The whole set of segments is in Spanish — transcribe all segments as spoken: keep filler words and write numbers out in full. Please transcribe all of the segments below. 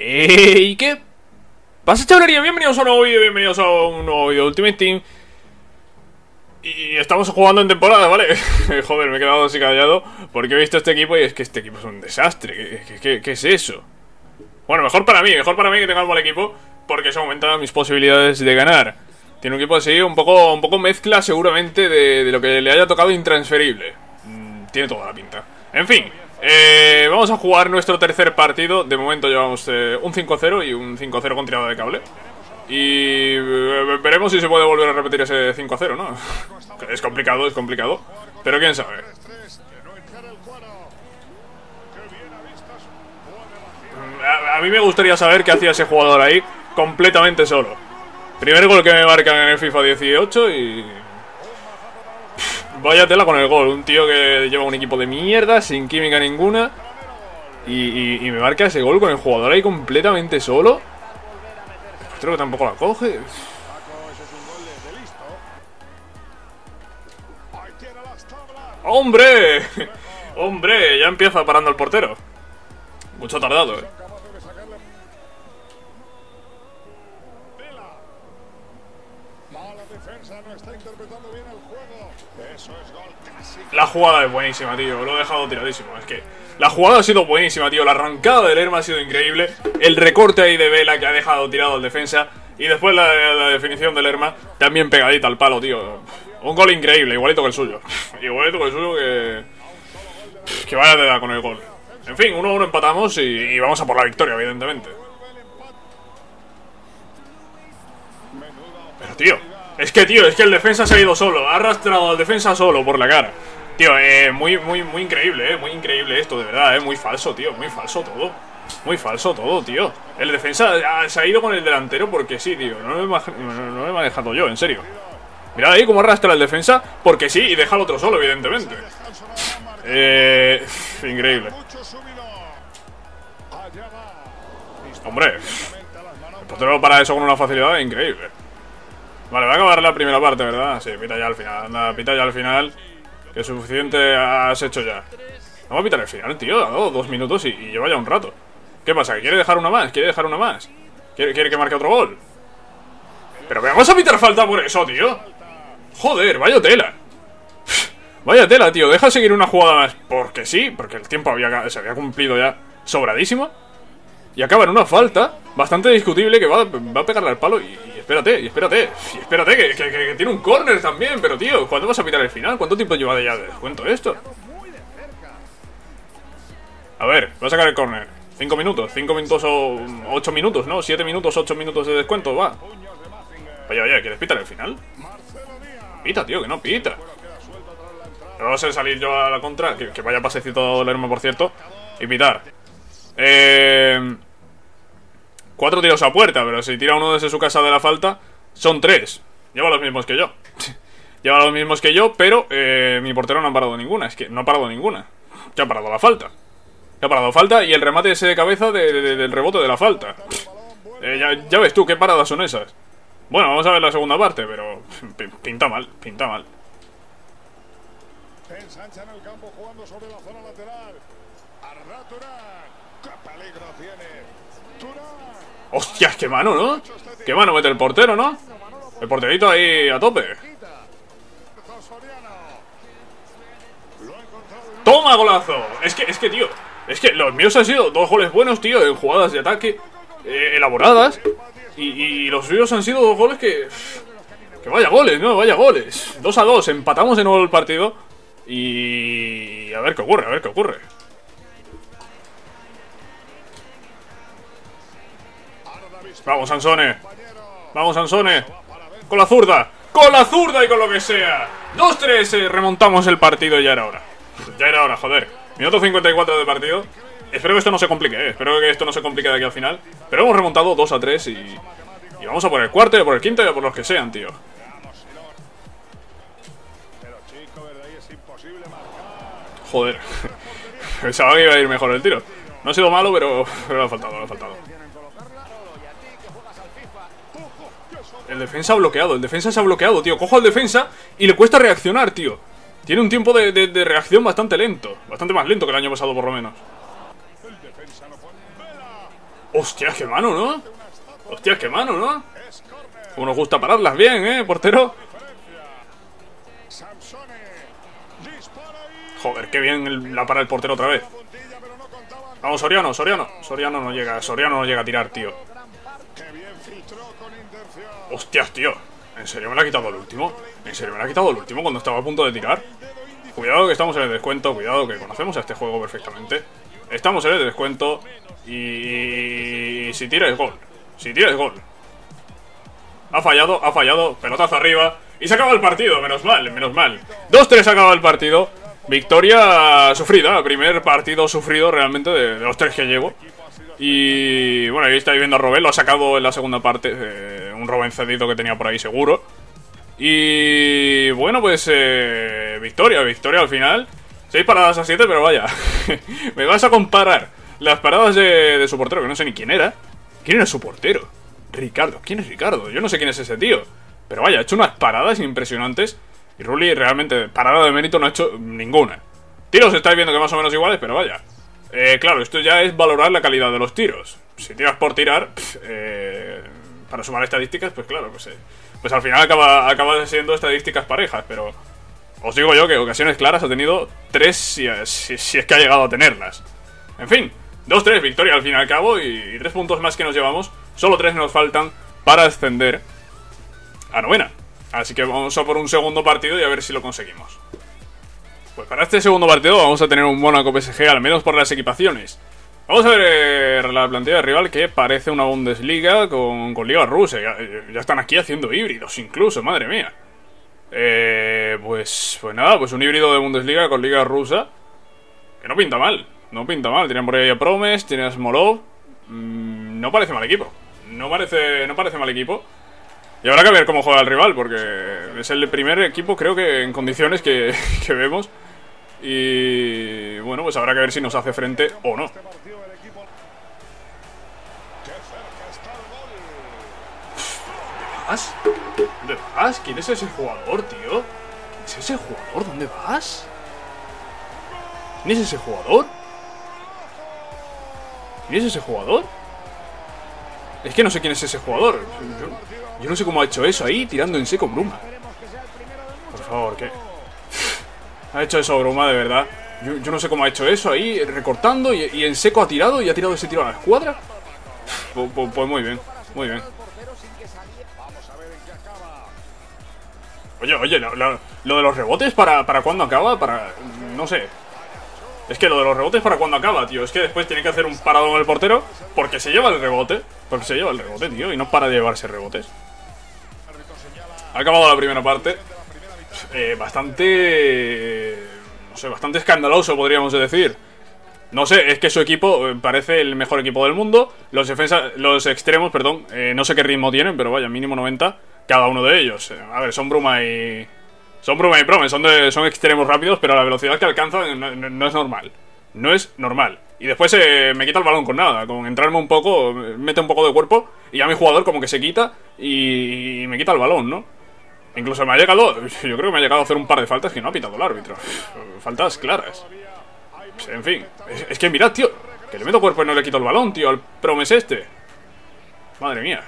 Hey, ¿qué pasa, chavalería? Bienvenidos a un nuevo vídeo, bienvenidos a un nuevo vídeo de Ultimate Team. Y estamos jugando en temporada, ¿vale? Joder, me he quedado así callado porque he visto este equipo y es que este equipo es un desastre. ¿Qué, qué, qué, qué es eso? Bueno, mejor para mí, mejor para mí que tenga un buen equipo, porque eso aumenta mis posibilidades de ganar. Tiene un equipo así, un poco, un poco mezcla seguramente de, de lo que le haya tocado intransferible. Mm, tiene toda la pinta. En fin, eh, vamos a jugar nuestro tercer partido. De momento llevamos eh, un cinco cero y un cinco cero con tirada de cable. Y eh, veremos si se puede volver a repetir ese cinco cero, ¿no? Es complicado, es complicado, pero quién sabe. A, a mí me gustaría saber qué hacía ese jugador ahí completamente solo. Primer gol que me marcan en el FIFA dieciocho y... vaya tela con el gol. Un tío que lleva un equipo de mierda, sin química ninguna. Y, y, y me marca ese gol con el jugador ahí completamente solo. Creo que tampoco la coge. ¡Hombre! ¡Hombre! Ya empieza parando el portero. Mucho tardado, eh. La jugada es buenísima, tío. Lo he dejado tiradísimo. Es que la jugada ha sido buenísima, tío. La arrancada del Lerma ha sido increíble. El recorte ahí de Vela que ha dejado tirado al defensa. Y después la, la definición del Lerma también pegadita al palo, tío. Un gol increíble, igualito que el suyo. Igualito que el suyo que... que vaya de edad con el gol. En fin, uno a uno empatamos y, y vamos a por la victoria, evidentemente. Pero, tío, es que, tío, es que el defensa se ha ido solo. Ha arrastrado al defensa solo por la cara. Tío, eh, muy, muy, muy increíble, eh. Muy increíble esto, de verdad, eh. Muy falso, tío, muy falso todo. Muy falso todo, tío. El defensa ah, se ha ido con el delantero porque sí, tío. No me, no, no me he manejado yo, en serio. Mirad ahí cómo arrastra el defensa porque sí y deja al otro solo, evidentemente. Eh... Increíble. Hombre, el portero para eso con una facilidad increíble. Vale, va a acabar la primera parte, ¿verdad? Sí, pita ya al final. Anda, pita ya al final. Que suficiente has hecho ya. Vamos a pitar el final, tío. Ha dado dos minutos y, y lleva ya un rato. ¿Qué pasa? ¿Quiere dejar una más? ¿Quiere dejar una más? ¿Quiere, quiere que marque otro gol? Pero vamos a pitar falta por eso, tío. Joder, vaya tela. Vaya tela, tío. Deja seguir una jugada más. Porque sí, porque el tiempo había, se había cumplido ya sobradísimo. Y acaba en una falta bastante discutible que va, va a pegarle al palo. Y, y espérate, y espérate. Y espérate, que, que, que, que tiene un córner también. Pero, tío, ¿cuándo vas a pitar el final? ¿Cuánto tiempo lleva de ya de descuento esto? A ver, va a sacar el córner. Cinco minutos, cinco minutos o ocho minutos, ¿no? Siete minutos, ocho minutos de descuento, va. Oye, oye, ¿quieres pitar el final? Pita, tío, que no pita. Me va a hacer salir yo a la contra. Que, que vaya pasecito a Lerma, por cierto. Y pitar. Eh... Cuatro tiros a puerta, pero si tira uno desde su casa de la falta, son tres. Lleva los mismos que yo. Lleva los mismos que yo, pero eh, mi portero no ha parado ninguna. Es que no ha parado ninguna. Ya ha parado la falta. Ya ha parado falta y el remate ese de cabeza de, de, del rebote de la falta. Eh, ya, ya ves tú, qué paradas son esas. Bueno, vamos a ver la segunda parte, pero pinta mal, pinta mal. Ensancha en el campo jugando sobre la zona lateral. Arda Turán. ¡Qué peligro tiene! Turán. ¡Hostias, qué mano, ¿no? ¡Qué mano mete el portero, ¿no? El porterito ahí a tope. ¡Toma, golazo! Es que, es que, tío, es que los míos han sido dos goles buenos, tío, en jugadas de ataque eh, elaboradas. Y, y los suyos han sido dos goles que... Que vaya goles, ¿no? Vaya goles. Dos a dos, empatamos de nuevo el partido. Y... a ver qué ocurre, a ver qué ocurre. Vamos, Sansone. Vamos, Sansone. Con la zurda. Con la zurda y con lo que sea. dos tres, eh, remontamos el partido y ya era hora. Ya era hora, joder. Minuto cincuenta y cuatro de partido. Espero que esto no se complique, eh. Espero que esto no se complique de aquí al final. Pero hemos remontado dos a tres y... y vamos a por el cuarto, y a por el quinto y a por los que sean, tío. Joder. Pensaba que iba a ir mejor el tiro. No ha sido malo, pero, pero le ha faltado, le ha faltado. El defensa ha bloqueado, el defensa se ha bloqueado, tío. Cojo al defensa y le cuesta reaccionar, tío. Tiene un tiempo de, de, de reacción bastante lento. Bastante más lento que el año pasado, por lo menos. Hostia, qué mano, ¿no? Hostia, qué mano, ¿no? Como nos gusta pararlas bien, ¿eh, portero? Joder, qué bien el, la para el portero otra vez. Vamos, Soriano, Soriano. Soriano no llega, Soriano no llega a tirar, tío. Hostias, tío. ¿En serio me lo ha quitado el último? ¿En serio me lo ha quitado el último cuando estaba a punto de tirar? Cuidado que estamos en el descuento, cuidado que conocemos a este juego perfectamente. Estamos en el descuento y... y si tira es gol. Si tira es gol. Ha fallado, ha fallado, pelotazo arriba. Y se acaba el partido, menos mal, menos mal. dos tres acaba el partido. Victoria sufrida, primer partido sufrido realmente de, de los tres que llevo. Y bueno, ahí estáis viendo a Robben, lo ha sacado en la segunda parte, eh, un Robben cedido que tenía por ahí seguro. Y bueno, pues eh, victoria, victoria al final. seis paradas a siete, pero vaya. Me vas a comparar las paradas de, de su portero, que no sé ni quién era. ¿Quién era su portero? Ricardo, ¿quién es Ricardo? Yo no sé quién es ese tío. Pero vaya, ha hecho unas paradas impresionantes. Y Rulli realmente, parada de mérito, no ha hecho ninguna. Tiros estáis viendo que más o menos iguales, pero vaya. Eh, claro, esto ya es valorar la calidad de los tiros. Si tiras por tirar, pff, eh, para sumar estadísticas, pues claro, pues, eh, pues al final acaba, acaba siendo estadísticas parejas. Pero os digo yo que ocasiones claras ha tenido tres, si, si, si es que ha llegado a tenerlas. En fin, dos tres, victoria al fin y al cabo. Y, y tres puntos más que nos llevamos. Solo tres nos faltan para ascender a novena. Así que vamos a por un segundo partido y a ver si lo conseguimos. Pues para este segundo partido vamos a tener un Mónaco P S G, al menos por las equipaciones. Vamos a ver eh, la plantilla de rival, que parece una Bundesliga con, con Liga Rusa. Ya, ya están aquí haciendo híbridos incluso, madre mía. Eh, pues, pues nada, pues un híbrido de Bundesliga con Liga Rusa. Que no pinta mal, no pinta mal. Tienen por ahí a Promes, tienen a Smolov. Mm, no parece mal equipo. No parece, no parece mal equipo. Y habrá que ver cómo juega el rival, porque es el primer equipo, creo que en condiciones que, que vemos. Y bueno, pues habrá que ver si nos hace frente o no. ¿Dónde vas? ¿Dónde vas? ¿Quién es ese jugador, tío? ¿Quién es ese jugador? ¿Dónde vas? ¿Quién es ese jugador? ¿Quién es ese jugador? Es que no sé quién es ese jugador. Yo, yo no sé cómo ha hecho eso ahí, tirando en seco Bruma. Por favor, ¿qué? Ha hecho eso Bruma, de verdad. Yo, yo no sé cómo ha hecho eso ahí, recortando y, y en seco ha tirado y ha tirado ese tiro a la escuadra. Pues, pues, pues muy bien, muy bien. Oye, oye, lo, lo, lo de los rebotes, ¿para, para cuándo acaba? Para... no sé. Es que lo de los rebotes, ¿para cuándo acaba, tío? Es que después tiene que hacer un parado con el portero porque se lleva el rebote. Porque se lleva el rebote, tío, y no para de llevarse rebotes. Ha acabado la primera parte. Eh, bastante... no sé, bastante escandaloso, podríamos decir. No sé, es que su equipo parece el mejor equipo del mundo. Los defensas, los extremos, perdón, eh, no sé qué ritmo tienen, pero vaya, mínimo noventa cada uno de ellos. A ver, son Bruma y... Son Bruma y Promes, son, de, son extremos rápidos, pero la velocidad que alcanzan no, no, no es normal. No es normal. Y después eh, me quita el balón con nada. Con entrarme un poco, mete un poco de cuerpo y ya mi jugador como que se quita y, y me quita el balón, ¿no? Incluso me ha llegado, yo creo que me ha llegado a hacer un par de faltas que no ha pitado el árbitro. Faltas claras. En fin, es, es que mirad, tío, que le meto cuerpo y no le quito el balón, tío, al Promes este. Madre mía.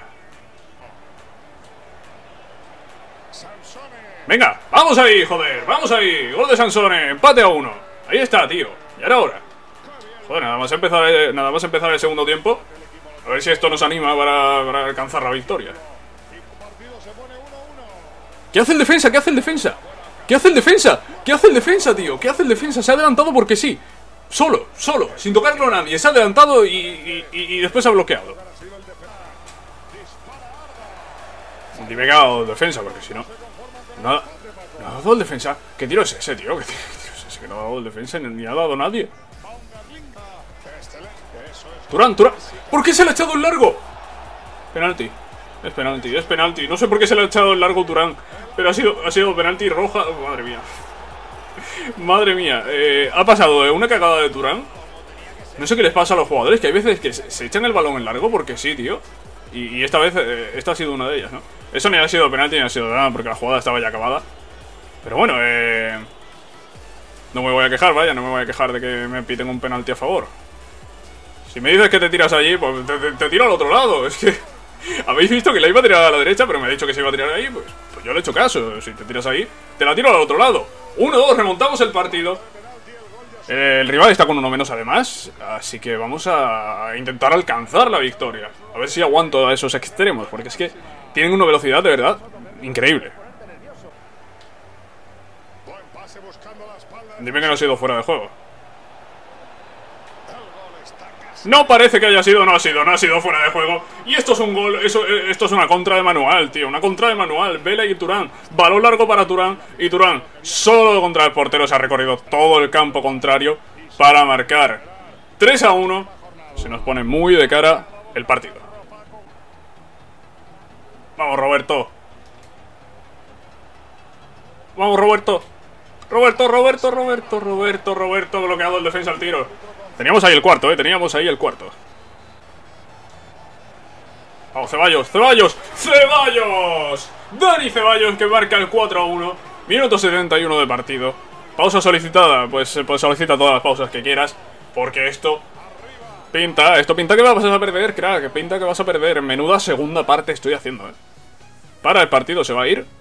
Venga, vamos ahí, joder, vamos ahí. Gol de Sansone, empate a uno. Ahí está, tío, y ahora. Joder, nada más empezar, nada más empezar el segundo tiempo. A ver si esto nos anima para, para alcanzar la victoria. ¿Qué hace el defensa? ¿Qué hace el defensa? ¿Qué hace el defensa? ¿Qué hace el defensa, tío? ¿Qué hace el defensa? Se ha adelantado porque sí. Solo, solo, sin tocarlo a nadie. Se ha adelantado y, y, y, y después ha bloqueado. Dime que ha dado el defensa, porque si no... Nada, no ha dado el defensa. ¿Qué tiro es ese, tío? ¿Qué tiro es ese que no ha dado el defensa ni ha dado nadie? Turán, Turán. ¿Por qué se le ha echado el largo? Penalti. Es penalti, es penalti. No sé por qué se le ha echado el largo Turán, pero ha sido, ha sido penalti roja. Oh, madre mía. Madre mía. Eh, ha pasado de una cagada de Turán. No sé qué les pasa a los jugadores, que hay veces que se, se echan el balón en largo porque sí, tío. Y, y esta vez, eh, esta ha sido una de ellas, ¿no? Eso ni ha sido penalti ni ha sido nada porque la jugada estaba ya acabada. Pero bueno, eh... no me voy a quejar, vaya, no me voy a quejar de que me piten un penalti a favor. Si me dices que te tiras allí, pues te, te, te tiro al otro lado. Es que habéis visto que la iba a tirar a la derecha, pero me ha dicho que se iba a tirar ahí. Pues, pues yo le he hecho caso. Si te tiras ahí, te la tiro al otro lado. uno dos, remontamos el partido. Eh, el rival está con uno menos además. Así que vamos a intentar alcanzar la victoria. A ver si aguanto a esos extremos, porque es que tienen una velocidad de verdad increíble. Dime que no ha sido fuera de juego. No parece que haya sido, no ha sido, no ha sido fuera de juego. Y esto es un gol, eso, esto es una contra de manual, tío. Una contra de manual, Vela y Turán. Balón largo para Turán. Y Turán, solo contra el portero, se ha recorrido todo el campo contrario para marcar tres a uno. Se nos pone muy de cara el partido. Vamos, Roberto. Vamos, Roberto. Roberto, Roberto, Roberto, Roberto, Roberto, bloqueado el defensa al tiro. Teníamos ahí el cuarto, eh, teníamos ahí el cuarto. Vamos, Ceballos, Ceballos, Ceballos. Dani Ceballos que marca el cuatro a uno. Minuto setenta y uno de partido. Pausa solicitada, pues, pues solicita todas las pausas que quieras. Porque esto pinta, esto pinta que vas a perder, crack. Pinta que vas a perder. Menuda segunda parte estoy haciendo, eh. Para el partido, se va a ir.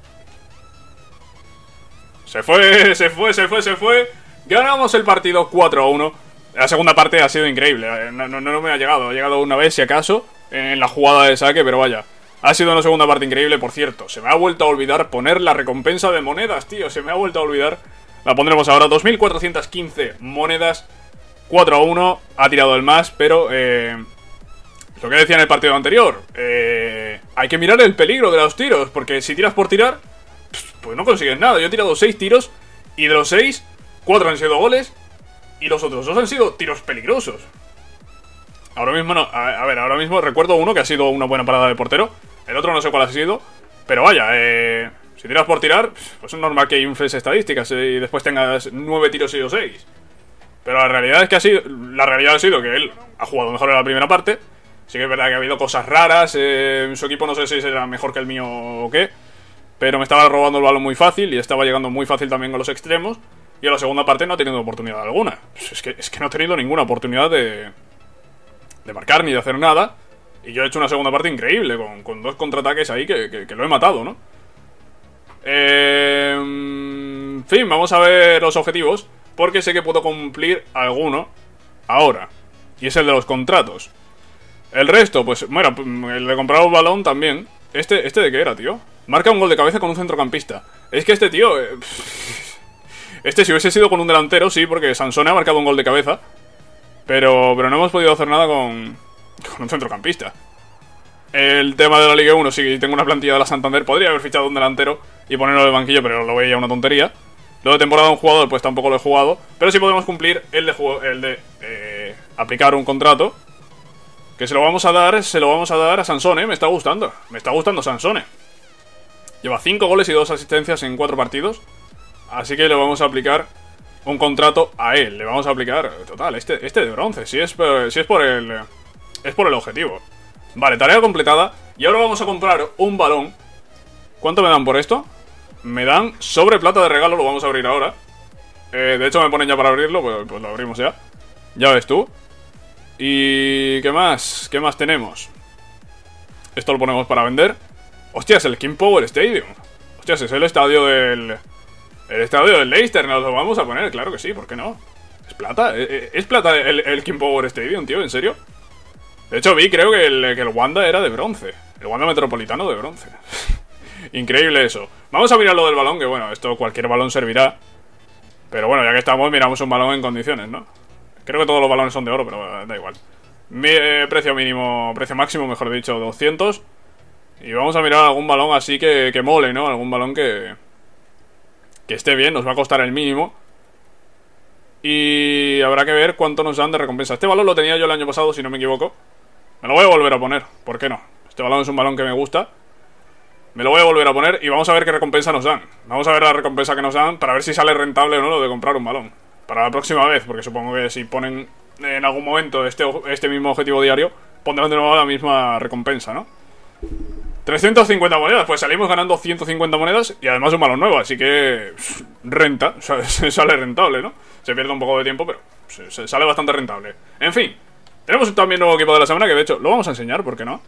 Se fue, se fue, se fue, se fue. Ganamos el partido cuatro a uno. La segunda parte ha sido increíble. No, no, no me ha llegado. Ha llegado una vez, si acaso, en la jugada de saque, pero vaya. Ha sido una segunda parte increíble, por cierto. Se me ha vuelto a olvidar poner la recompensa de monedas, tío. Se me ha vuelto a olvidar. La pondremos ahora. dos mil cuatrocientas quince monedas. cuatro a uno. Ha tirado el más, pero... Eh, lo que decía en el partido anterior. Eh, hay que mirar el peligro de los tiros. Porque si tiras por tirar, pues no consigues nada. Yo he tirado seis tiros. Y de los seis, cuatro han sido goles. Y los otros dos han sido tiros peligrosos. Ahora mismo no, a, a ver, ahora mismo recuerdo uno que ha sido una buena parada de portero. El otro no sé cuál ha sido. Pero vaya, eh, si tiras por tirar, pues es normal que infles estadísticas y después tengas nueve tiros y yo seis. Pero la realidad es que ha sido, la realidad ha sido que él ha jugado mejor en la primera parte. Sí que es verdad que ha habido cosas raras. eh, Su equipo no sé si será mejor que el mío o qué, pero me estaba robando el balón muy fácil y estaba llegando muy fácil también con los extremos. Y en la segunda parte no ha tenido oportunidad alguna. Es que, es que no ha tenido ninguna oportunidad de, de marcar ni de hacer nada. Y yo he hecho una segunda parte increíble, con, con dos contraataques ahí que, que, que lo he matado, ¿no? Eh, en fin, vamos a ver los objetivos, porque sé que puedo cumplir alguno ahora. Y es el de los contratos. El resto, pues, bueno, el de comprar un balón también. ¿Este, este de qué era, tío? Marca un gol de cabeza con un centrocampista. Es que este tío... Eh, Este si hubiese sido con un delantero, sí, porque Sansone ha marcado un gol de cabeza. Pero, pero no hemos podido hacer nada con, con un centrocampista. El tema de la Liga uno, sí, tengo una plantilla de la Santander. Podría haber fichado un delantero y ponerlo de banquillo, pero lo veía una tontería. Lo de temporada de un jugador, pues tampoco lo he jugado. Pero sí podemos cumplir el de, el de eh, aplicar un contrato. Que se lo vamos a dar, se lo vamos a dar a Sansone. Me está gustando, me está gustando Sansone. Lleva cinco goles y dos asistencias en cuatro partidos. Así que le vamos a aplicar un contrato a él. Le vamos a aplicar, total, este, este de bronce. Si es, si es por el es por el objetivo. Vale, tarea completada. Y ahora vamos a comprar un balón. ¿Cuánto me dan por esto? Me dan sobre plata de regalo. Lo vamos a abrir ahora. eh, De hecho me ponen ya para abrirlo. Pues, pues lo abrimos ya. Ya ves tú. ¿Y qué más? ¿Qué más tenemos? Esto lo ponemos para vender. Hostias, el King Power Stadium. Hostias, es el estadio del... El estadio del Leicester, nos lo vamos a poner, claro que sí, ¿por qué no? Es plata, es, es plata el, el King Power Stadium, tío, ¿en serio? De hecho vi, creo que el, que el Wanda era de bronce. El Wanda Metropolitano de bronce. Increíble eso. Vamos a mirar lo del balón, que bueno, esto cualquier balón servirá. Pero bueno, ya que estamos, miramos un balón en condiciones, ¿no? Creo que todos los balones son de oro, pero eh, da igual. Mi, eh, precio mínimo, precio máximo, mejor dicho, doscientos. Y vamos a mirar algún balón así que, que mole, ¿no? Algún balón que... que esté bien, nos va a costar el mínimo. Y habrá que ver cuánto nos dan de recompensa. Este balón lo tenía yo el año pasado, si no me equivoco. Me lo voy a volver a poner, ¿por qué no? Este balón es un balón que me gusta. Me lo voy a volver a poner y vamos a ver qué recompensa nos dan. Vamos a ver la recompensa que nos dan para ver si sale rentable o no lo de comprar un balón. Para la próxima vez, porque supongo que si ponen en algún momento este, este mismo objetivo diario, pondrán de nuevo la misma recompensa, ¿no? trescientas cincuenta monedas, pues salimos ganando ciento cincuenta monedas y además un balón nuevo, así que renta, o sea, sale rentable, ¿no? Se pierde un poco de tiempo, pero se sale bastante rentable. En fin, Tenemos también nuevo equipo de la semana, que de hecho lo vamos a enseñar, ¿por qué no?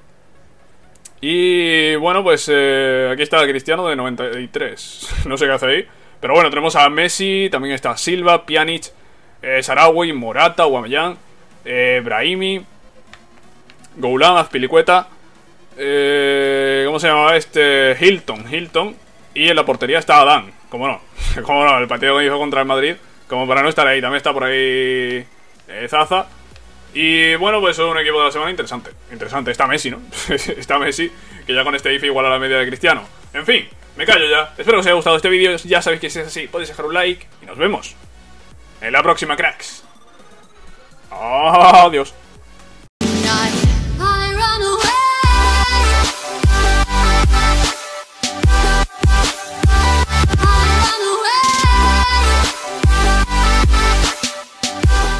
Y bueno, pues eh, aquí está Cristiano de noventa y tres. No sé qué hace ahí. Pero bueno, tenemos a Messi, también está Silva, Pjanic, eh, Sarawi, Morata, Aubameyang, eh, Brahimi, Goulán, Azpilicueta, eh, ¿cómo se llamaba este? Hilton, Hilton. Y en la portería está Adán, como no, como no, el partido que hizo contra el Madrid, como para no estar ahí. También está por ahí eh, Zaza. Y bueno, pues es un equipo de la semana interesante. Interesante, está Messi, ¿no? Está Messi, que ya con este I F igual a la media de Cristiano. En fin, me callo ya. Espero que os haya gustado este vídeo. Ya sabéis que si es así, podéis dejar un like. Y nos vemos en la próxima, cracks. Adiós.